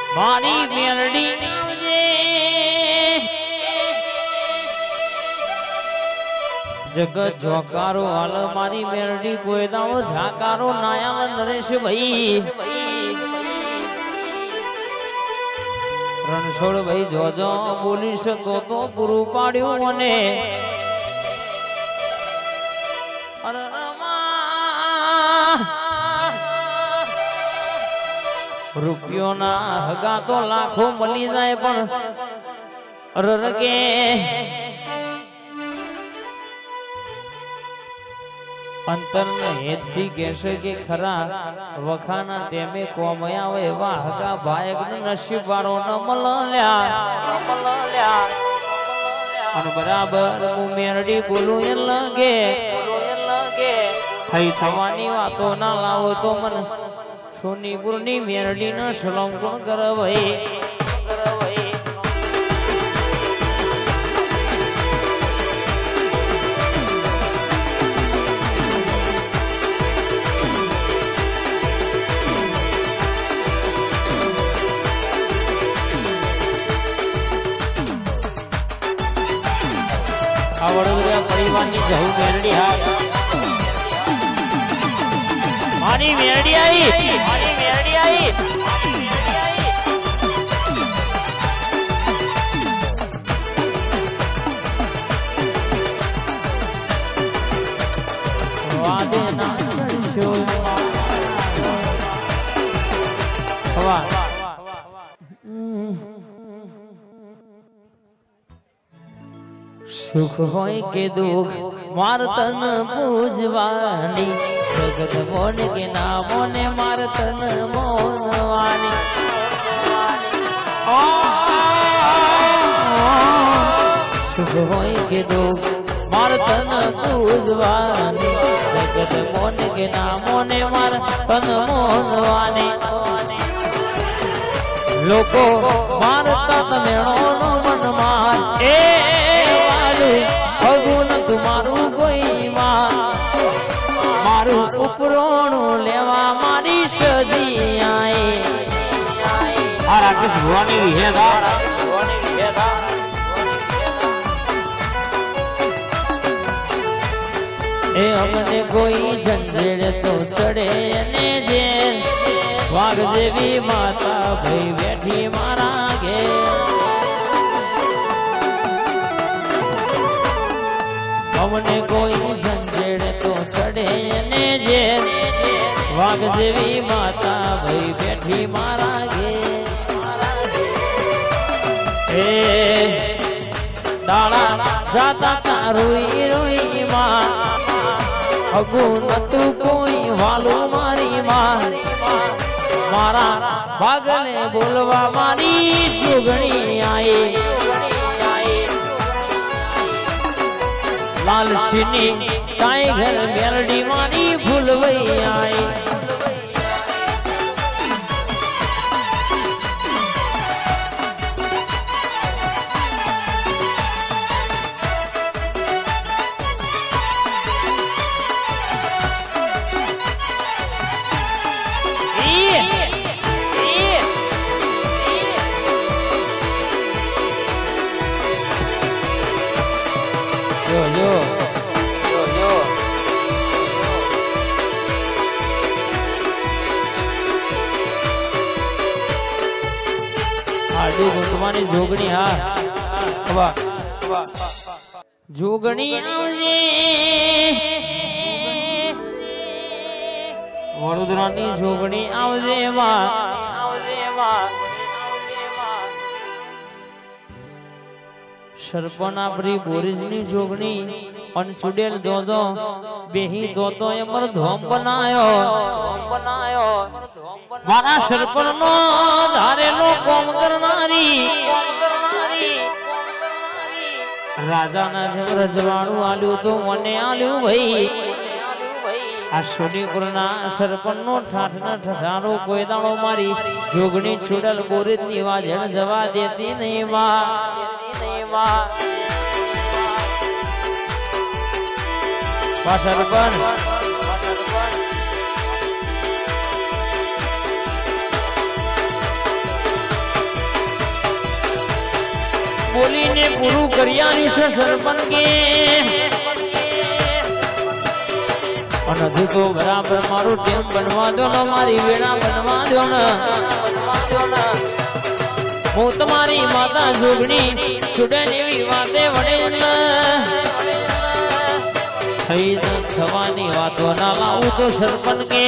મારી મેલડી જગત જોકારો હાલ મારી મેલડી કોઈ દાવો ઝાકારો નાયા નરેશ ભાઈ રણછોડ ભાઈ જોજો બોલીશ તો પૂરું પાડ્યું મને રૂપિયો ના હગા તો લાખો મળી જાય પણ રરગે અંતર હેત થી કહેશે કે ખરા વખાના ટેમે કોમયા હોય એવા હગા ભાયક નસીબ વાળો ન મળ્યા અને બરાબર હું મેરડી બોલું એ લગે થઈ થવાની વાતો ના લાવો તો મને સોનીપુર ની મેરડી નો સલામ કોણ કરે ભાઈ આ વડોદરા પરિવારની જહુ મેરડી હા મારી મેરડી આવી વાદે ના કરશો વાહ સુખ હોય કે દુઃખ માર તન પૂજવાની જગત મોન કે નામો ને માર તન મોનવાની સુખ હોય કે દુઃખ માર તન પૂજવાની જગત મોન કે નામો ને માર તન મોનવાની લોકો મારતા તમેણો નો મન માર એ ભગુન તુમારું કોઈ માં મારું ઉપરોણું લેવા મારી સદી આય આ રાકેશ ભવાની વિહેદા એ અમને કોઈ ઝંઝેડ તો ચડે ને જે વાઘ જેવી માતા ભાઈ બેઠી મારા ઘેર અમને કોઈ ઝંઝેડ તો ચડે ને જે વાઘ જેવી માતા ભાઈ બેઠી મારા ઘેર એ દાડા જાતા તા રોઈ રોઈ માં અગુ નતું કોઈ વાલું મારી માં મારા ભાગને બોલવા મારી જોગણી આઈ લાલસિંહની કાંઈ ઘર મેરડી મારી ભૂલવઈ આઈ તમારી જોગણી હા જોગણી આવજે વડોદરાની જોગણી આવજે સરપનાપરી બોરીજની જોગણી અનચુડેલ દોદો બેહી દોતો એમર ધોમ બનાયો મારા સરપન નો ધારેલો કોમ કરનારી રાજાના જેમ રજવાડું આલ્યું તો મને આલ્યું ભાઈ આ સોનીપુરના સરપન નો ઠાઠ ના ઠઠારો કોઈ દાડો મારી જોગણી છુડલ બોરીજ ની વાજણ જવા દેતી નહીં માં સરપન ने पूरू करियानी से सरपंच के तो बराबर मारू टेम बनवा दो ना मारी वेड़ा बनवा दो ना હું તમારી માતા જોગણી છોડેની વાતે વડે થઈ થવાની વાતો ના લાવું તો સરપંચ કે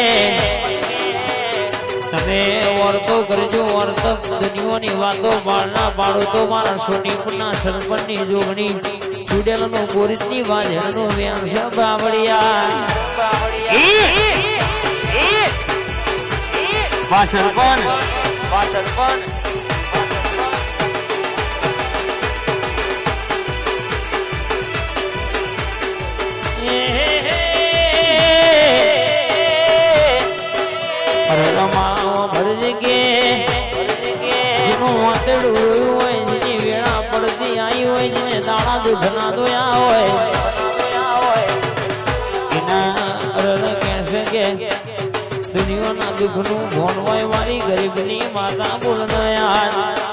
તમે વર્તો કરજો વર્ત દુનિયાની વાતો બાળના પાડો તો મારા સોનીપુરના સરપંચની જોગણી છોડેલનો બોરીતની વાજણનો વ્યાસ બાવળિયા વાહ સરપંચ दुखना दोया होए कैसे के दुनिया ना दुखनू भोनवाय वाली गरीबनी माता बोलना यार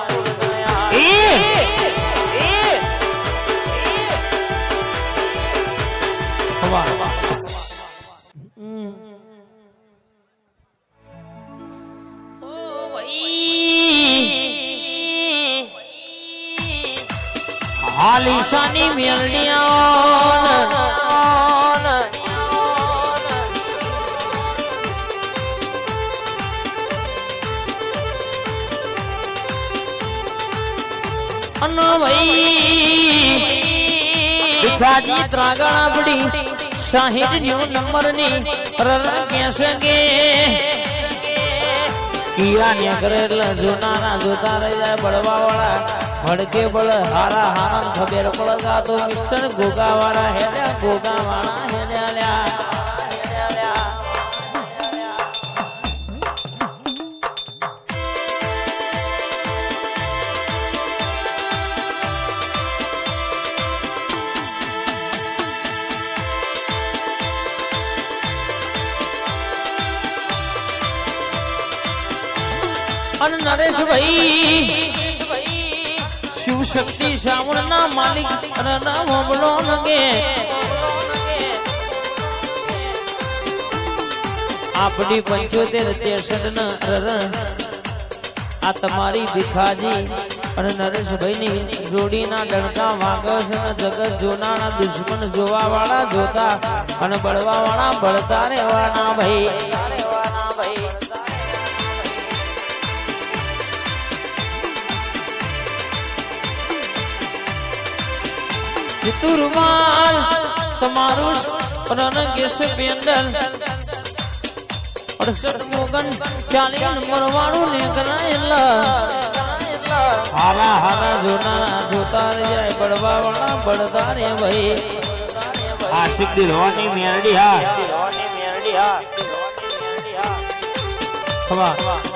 आलिशानी मेलनिया अनो भाई भिखाजी त्रागड़ा बड़ी साहिज न्यू नंबर नी रर कैसे के किया ने करेल जोनारा जोता रह जाए बड़वा वाला भड़के बड़ हारा हारन खबेर पड़गा तो मिस्टर गोगा वाला है गोगा वाला है नरेश भाई शिव शक्ति श्रावण ना मालिक नाम बोलो नगे आपनी 75 न आ तमारी भिखाजी और नरेश भाई नी जोड़ी ना डरका वागस न जगत जोना ना दुश्मन जोवा वाला जोता और बड़वा वाला बड़ता रे वाला भाई तुरमाल तुम्हारू गेस पेंडल और मोगन 40 नंबर वालू ने कराएला हारा हारा जोना जोता रे बड़वा वाला बड़दा रे भाई आशिक दिलवानी मेरडी हा खबा